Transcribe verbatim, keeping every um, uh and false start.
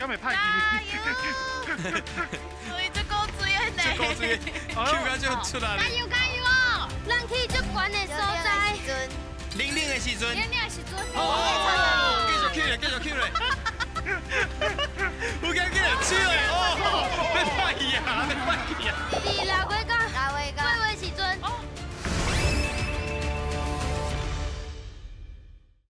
袂歹所以这高资源呢？ 这高资源 ，Q 感就出来了。 加油加油哦！咱去最悬的所在， 零零的时阵， 零零的时阵， 哦，继续 Q 嘞，继续 Q 嘞。有惊紧，笑嘞，哦，要拍戏啊，要拍戏啊。